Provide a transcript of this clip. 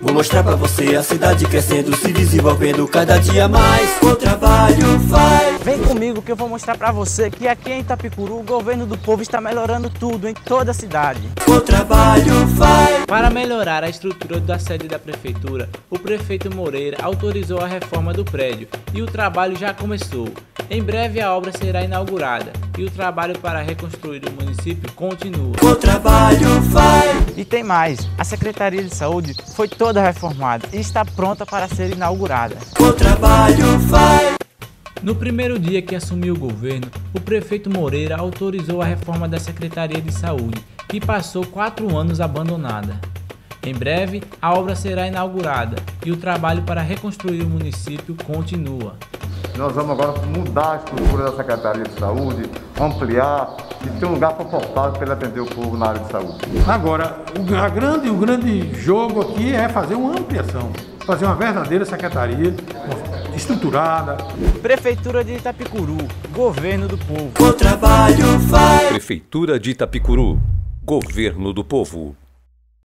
Vou mostrar pra você a cidade crescendo, se desenvolvendo cada dia mais. O trabalho faz. Vem comigo que eu vou mostrar pra você que aqui em Itapicuru o governo do povo está melhorando tudo em toda a cidade. O trabalho faz. Para melhorar a estrutura da sede da prefeitura, o prefeito Moreira autorizou a reforma do prédio e o trabalho já começou. Em breve a obra será inaugurada e o trabalho para reconstruir o município continua. O trabalho faz. E tem mais, a Secretaria de Saúde foi toda reformada e está pronta para ser inaugurada. O trabalho faz. No primeiro dia que assumiu o governo, o prefeito Moreira autorizou a reforma da Secretaria de Saúde, que passou 4 anos abandonada. Em breve, a obra será inaugurada e o trabalho para reconstruir o município continua. Nós vamos agora mudar a estrutura da Secretaria de Saúde, ampliar e ter um lugar confortável para ele atender o povo na área de saúde. Agora, o grande jogo aqui é fazer uma ampliação, fazer uma verdadeira secretaria estruturada. Prefeitura de Itapicuru, governo do povo. O trabalho faz. Prefeitura de Itapicuru, governo do povo.